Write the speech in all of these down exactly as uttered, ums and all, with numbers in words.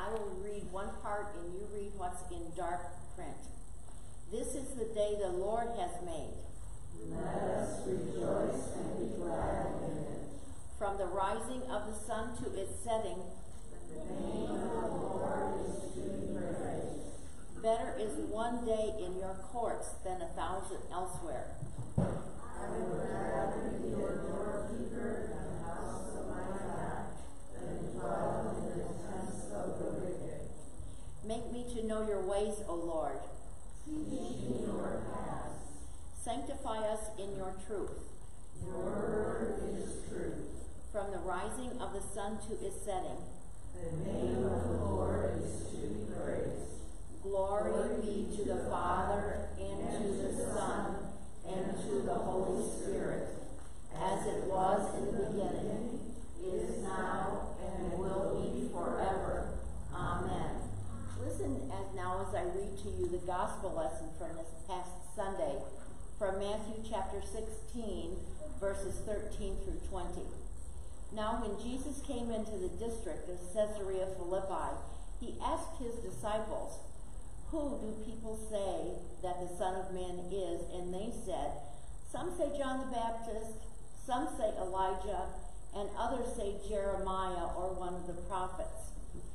I will read one part and you read what's in dark print. This is the day the Lord has made. Let us rejoice and be glad in it. From the rising of the sun to its setting, the name of the Lord is to be praised. Better is one day in your courts than a thousand elsewhere. I would rather be a doorkeeper in the house of my God than dwell in the tents of the wicked. Make me to know your ways, O Lord. Teach me your paths. Sanctify us in your truth. Your word is truth. From the rising of the sun to its setting, the name of the Lord is to be praised. Glory, Glory be to the Father, and, and to the Son, and to the Holy Spirit, as it was in the beginning, is now, and will be forever. Amen. Listen as now as I read to you the gospel lesson from this past Sunday from Matthew chapter sixteen, verses thirteen through twenty. Now when Jesus came into the district of Caesarea Philippi, he asked his disciples, "Who do people say that the Son of Man is?" And they said, "Some say John the Baptist, some say Elijah, and others say Jeremiah or one of the prophets."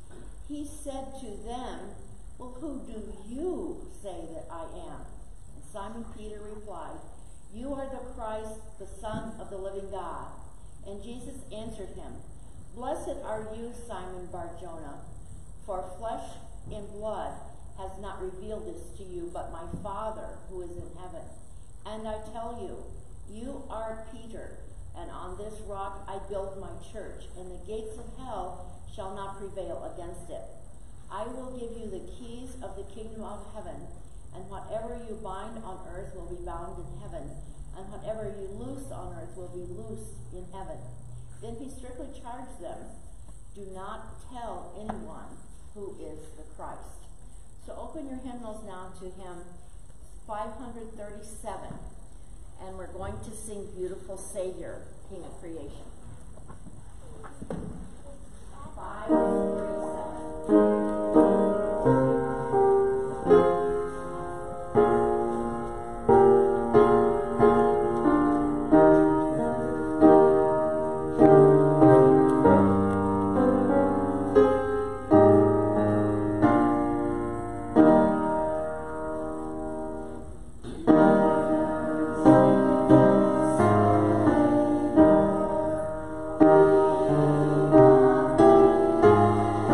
He said to them, "Well, who do you say that I am?" And Simon Peter replied, "You are the Christ, the Son of the living God." And Jesus answered him, "Blessed are you, Simon Bar-Jonah, for flesh and blood has not revealed this to you, but my Father who is in heaven. And I tell you, you are Peter, and on this rock I build my church, and the gates of hell shall not prevail against it. I will give you the keys of the kingdom of heaven, and whatever you bind on earth will be bound in heaven, and whatever you loose on earth will be loosed in heaven." Then he strictly charged them, "Do not tell anyone who is the Christ." So open your hymnals now to hymn five thirty-seven, and we're going to sing "Beautiful Savior, King of Creation." five thirty-seven. Thank you.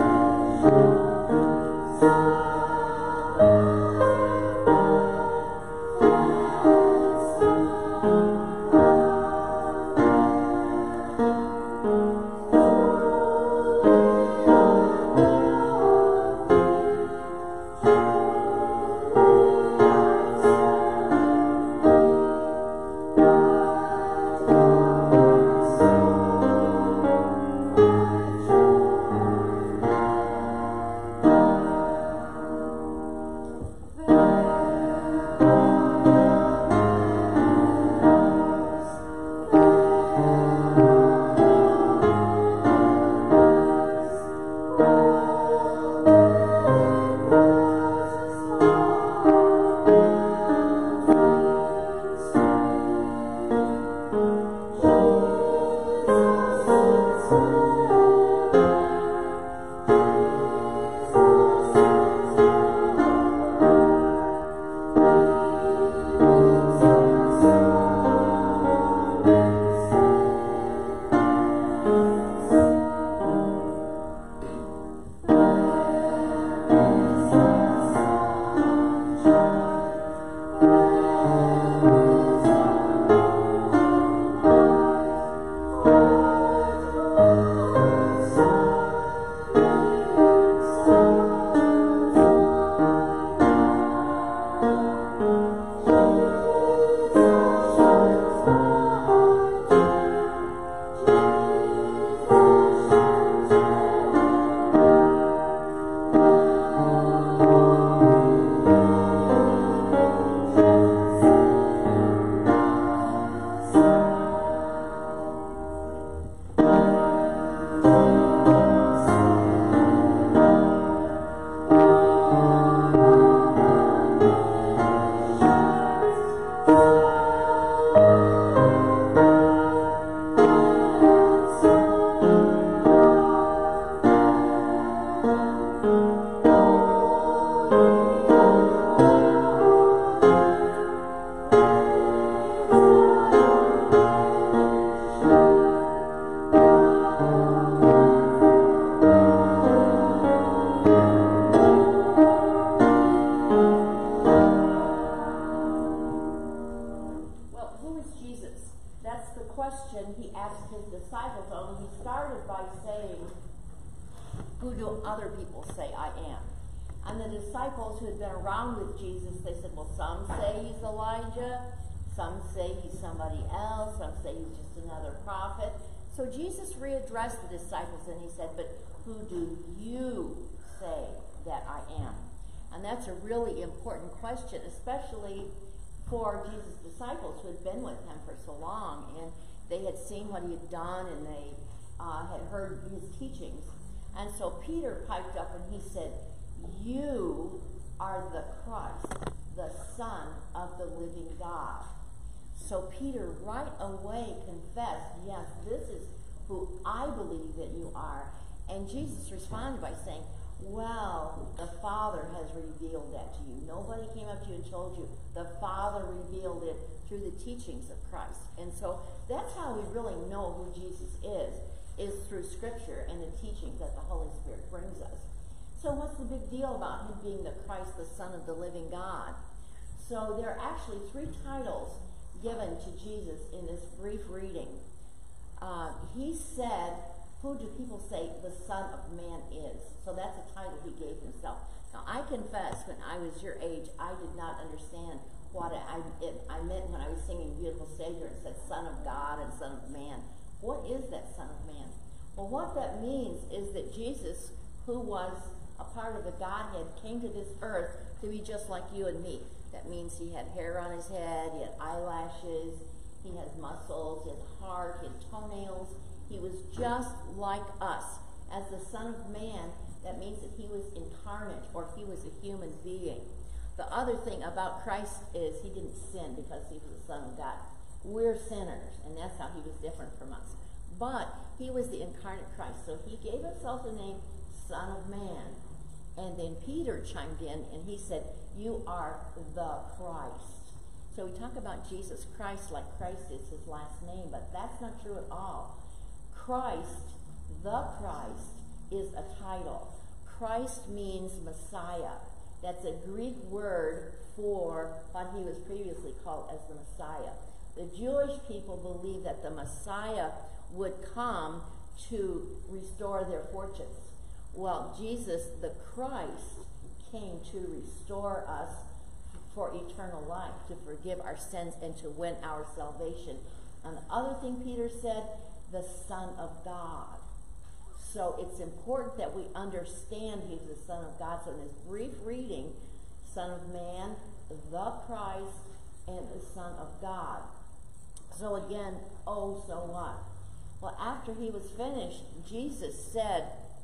other people say I am? And the disciples who had been around with Jesus, they said, well, some say he's Elijah, some say he's somebody else, some say he's just another prophet. So Jesus readdressed the disciples and he said, but who do you say that I am? And that's a really important question, especially for Jesus' disciples who had been with him for so long, and they had seen what he had done, and they uh, had heard his teachings. And so Peter piped up and he said, you are the Christ, the Son of the living God. So Peter right away confessed, yes, this is who I believe that you are. And Jesus responded by saying, well, the Father has revealed that to you. Nobody came up to you and told you. The Father revealed it through the teachings of Christ. And so that's how we really know who Jesus is, is through Scripture and the teachings that the Holy Spirit brings us. So what's the big deal about him being the Christ, the Son of the living God? So there are actually three titles given to Jesus in this brief reading. Uh, he said, who do people say the Son of Man is? So that's a title he gave himself. Now, I confess, when I was your age, I did not understand what I, it, I meant when I was singing Beautiful Savior and said Son of God and Son of Man. What is that Son of Man? Well, what that means is that Jesus, who was a part of the Godhead, came to this earth to be just like you and me. That means he had hair on his head, he had eyelashes, he has muscles, his heart, his toenails. He was just like us. As the Son of Man, that means that he was incarnate, or he was a human being. The other thing about Christ is he didn't sin because he was the Son of God. We're sinners, and that's how he was different from us. But he was the incarnate Christ, so he gave himself the name Son of Man. And then Peter chimed in, and he said, you are the Christ. So we talk about Jesus Christ like Christ is his last name, but that's not true at all. Christ, the Christ, is a title. Christ means Messiah. That's a Greek word for what he was previously called as the Messiah. The Jewish people believed that the Messiah would come to restore their fortunes. Well, Jesus, the Christ, came to restore us for eternal life, to forgive our sins and to win our salvation. And the other thing Peter said, the Son of God. So it's important that we understand he's the Son of God. So in this brief reading, Son of Man, the Christ, and the Son of God. So again, oh, so what? Well, after he was finished, Jesus said,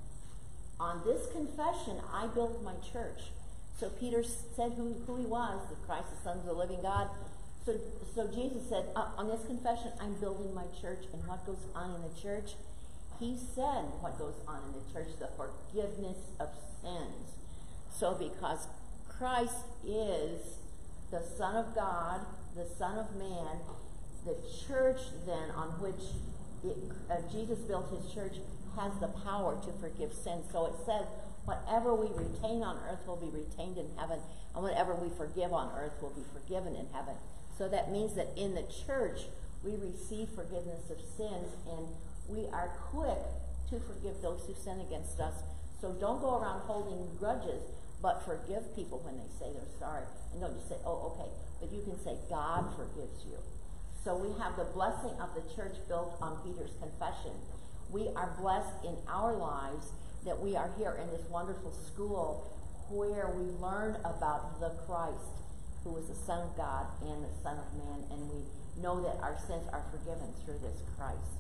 on this confession, I built my church. So Peter said who, who he was, the Christ, the Son of the living God. So, so Jesus said, uh, on this confession, I'm building my church. And what goes on in the church? He said what goes on in the church, the forgiveness of sins. So because Christ is the Son of God, the Son of Man, the church then on which it, uh, Jesus built his church has the power to forgive sins. So it says, whatever we retain on earth will be retained in heaven, and whatever we forgive on earth will be forgiven in heaven. So that means that in the church, we receive forgiveness of sins, and we are quick to forgive those who sin against us. So don't go around holding grudges, but forgive people when they say they're sorry. And don't just say, oh, okay. But you can say, God forgives you. So we have the blessing of the church built on Peter's confession. We are blessed in our lives that we are here in this wonderful school where we learn about the Christ, who was the Son of God and the Son of Man, and we know that our sins are forgiven through this Christ.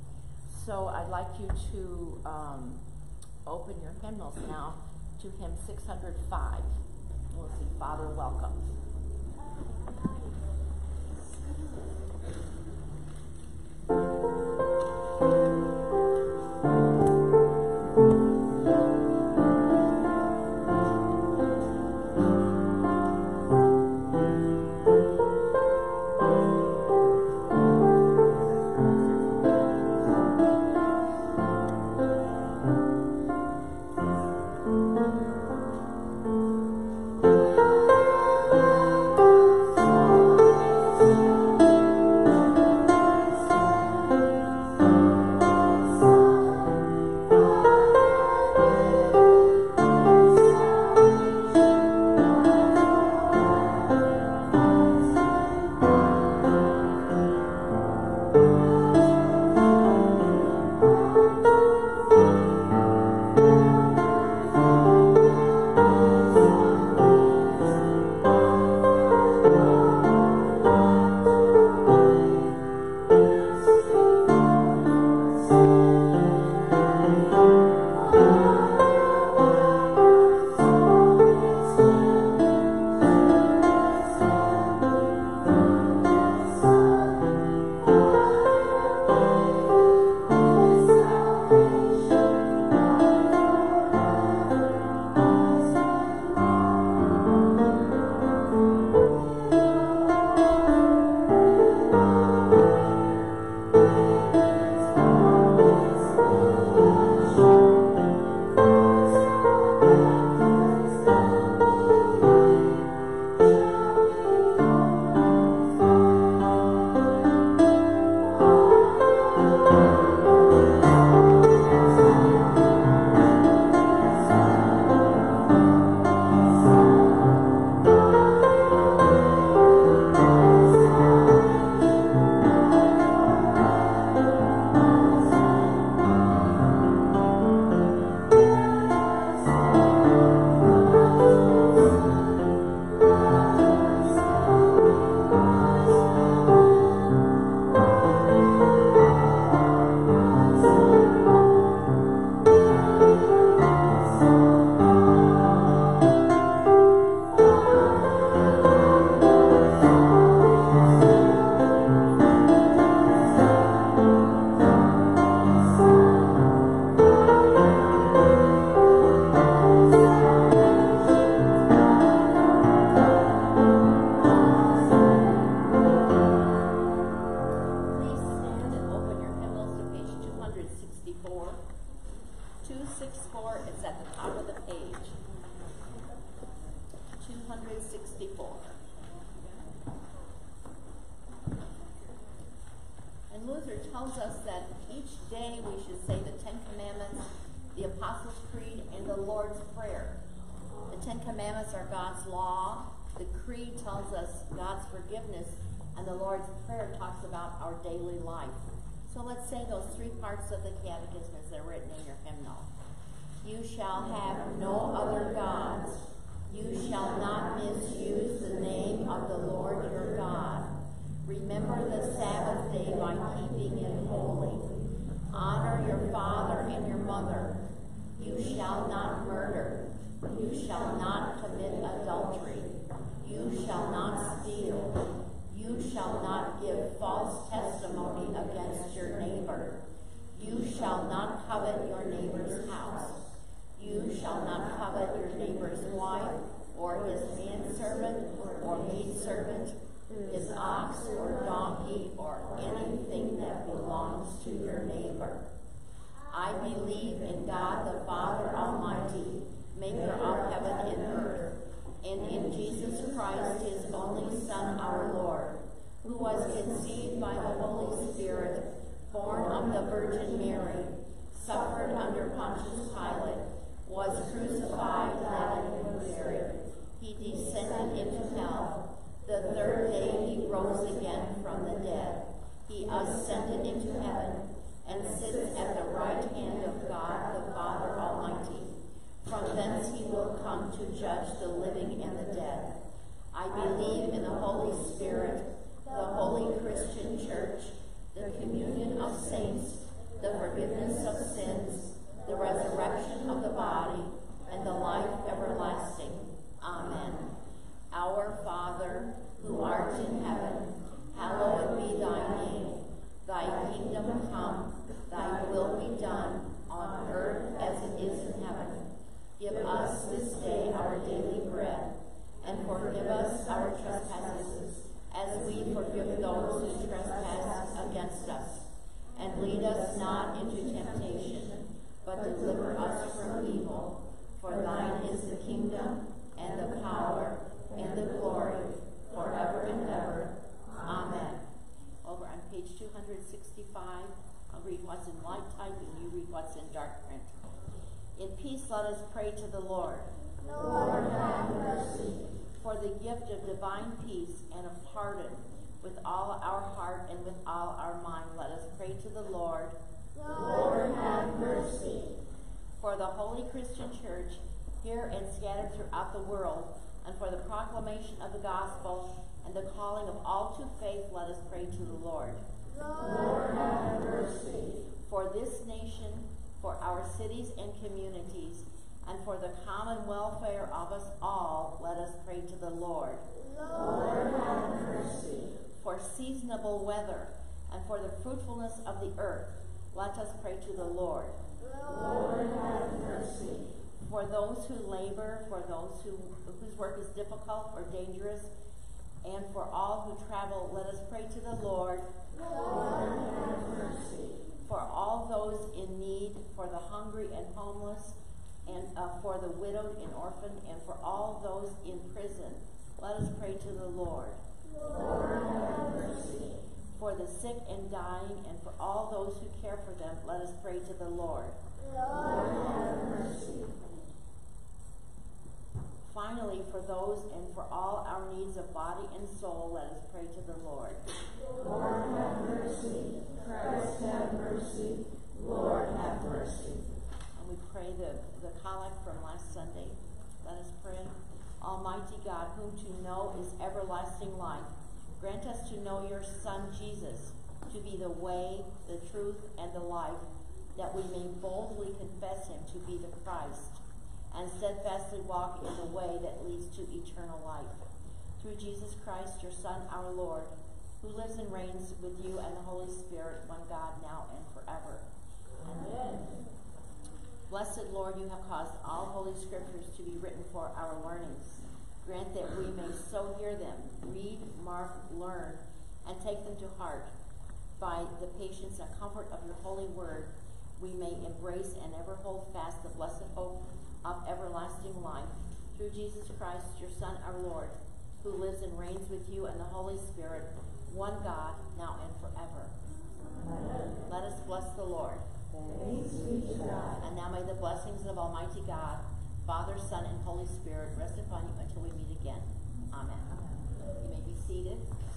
So I'd like you to um, open your hymnals now to hymn six hundred five. We'll see Father Welcome. Thank you. It's at the top of the page. two hundred sixty-four. And Luther tells us that each day we should say the Ten Commandments, the Apostles' Creed, and the Lord's Prayer. The Ten Commandments are God's law. The Creed tells us God's forgiveness, and the Lord's Prayer talks about our daily life. So let's say those three parts of the catechism as they're written in your hymnal. You shall have no other gods. You shall not misuse the name of the Lord your God. Remember the Sabbath day by keeping it holy. Honor your father and your mother. You shall not murder. You shall not commit adultery. You shall not steal. You shall not give false testimony against your neighbor. You shall not covet your neighbor's house. You shall not covet your neighbor's wife, or his manservant, or maidservant, his ox or donkey, or anything that belongs to your neighbor. I believe in God the Father Almighty, maker of heaven and earth, and in Jesus Christ, his only Son, our Lord, who was conceived by the Holy Spirit, born of the Virgin Mary, suffered under Pontius Pilate, was crucified, died, and buried. He descended into hell. The third day he rose again from the dead. He ascended into heaven and sits at the right hand of God the Father Almighty. From thence he will come to judge the living and the dead. I believe in the Holy Spirit, the holy Christian church, the communion of saints, the forgiveness of sins, the resurrection of the body, and the life everlasting. Amen. Our Father, who art in heaven, hallowed be thy name. Thy kingdom come, thy will be done, on earth as it is in heaven. Give us this day our daily bread, and forgive us our trespasses, as we forgive those who trespass against us. And lead us not into temptation, but deliver us from evil. For thine is the kingdom, and the power, and the glory, forever and ever. Amen. Over on page two hundred sixty-five, I'll read what's in light type, and you read what's in dark print. In peace, let us pray to the Lord. Lord, have mercy. For the gift of divine peace and of pardon, with all our heart and with all our mind, let us pray to the Lord. Lord, have mercy. For the Holy Christian Church, here and scattered throughout the world, and for the proclamation of the gospel and the calling of all to faith, let us pray to the Lord. Lord, have mercy. For this nation, for our cities and communities, and for the common welfare of us all, let us pray to the Lord. Lord, have mercy. For seasonable weather, and for the fruitfulness of the earth, let us pray to the Lord. Lord, have mercy. For those who labor, for those who, whose work is difficult or dangerous, and for all who travel, let us pray to the Lord. Lord, have mercy. For all those in need, for the hungry and homeless, and uh, for the widowed and orphaned, and for all those in prison, let us pray to the Lord. Lord, have mercy. For the sick and dying, and for all those who care for them, let us pray to the Lord. Lord, have mercy. Finally, for those and for all our needs of body and soul, let us pray to the Lord. Lord, have mercy. Christ, have mercy. Lord, have mercy. And we pray the, the collect from last Sunday. Let us pray. Almighty God, whom to know is everlasting life, grant us to know your Son, Jesus, to be the way, the truth, and the life, that we may boldly confess him to be the Christ, and steadfastly walk in the way that leads to eternal life. Through Jesus Christ, your Son, our Lord, who lives and reigns with you and the Holy Spirit, one God, now and forever. Amen. Blessed Lord, you have caused all holy scriptures to be written for our learnings. Grant that we may so hear them, read, mark, learn, and take them to heart by the patience and comfort of your holy word, we may embrace and ever hold fast the blessed hope of everlasting life through Jesus Christ, your Son, our Lord, who lives and reigns with you and the Holy Spirit, one God, now and forever. Amen. Let us bless the Lord. Thanks be to God. And now may the blessings of Almighty God, Father, Son, and Holy Spirit rest upon you until we meet again. Amen. You may be seated.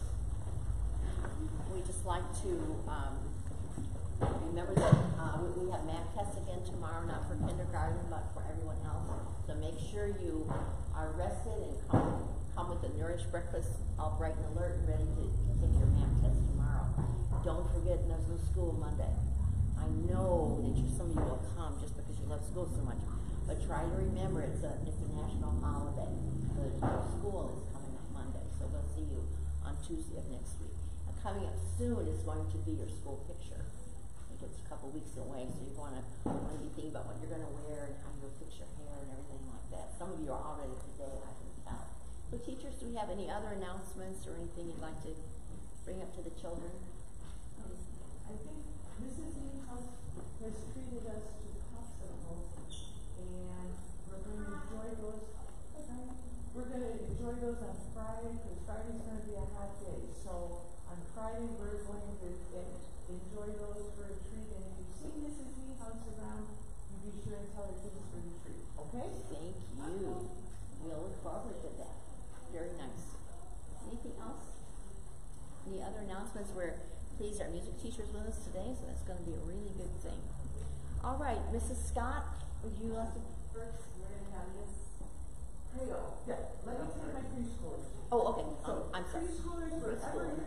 We just like to um, remember that uh, we, we have math tests again tomorrow, not for kindergarten, but for everyone else. So make sure you are rested and come, come with a nourished breakfast, all bright and alert and ready to take your math test tomorrow. Don't forget there's no school Monday. I know that you, some of you will come just because you love school so much, but try to remember it's a, it's a national holiday. The, the school is coming up Monday, so we'll see you on Tuesday of next week. Now, coming up soon is going to be your school picture. I think it's a couple weeks away, so you want to want to be thinking about what you're going to wear and how you'll fix your hair and everything like that. Some of you are already today, I can tell. So teachers, do we have any other announcements or anything you'd like to bring up to the children? I think Missus Lee has, has treated us to popsicles, and we're going to enjoy those. We're going to enjoy those on Friday, because Friday's going to be a hot day. So on Friday, we're going to enjoy those for a treat. And if you see Missus Lee house around, you be sure and tell her to for the treat. Okay? Thank you. We'll look forward to that. Very nice. Anything else? Any other announcements? We're pleased our music teacher's with us today, so that's going to be a really good thing. All right, Missus Scott, would you like to? First, we're going to have Miss Creole. Yeah, let me take my preschoolers. Oh, okay. So um, I'm sorry. preschoolers, wherever you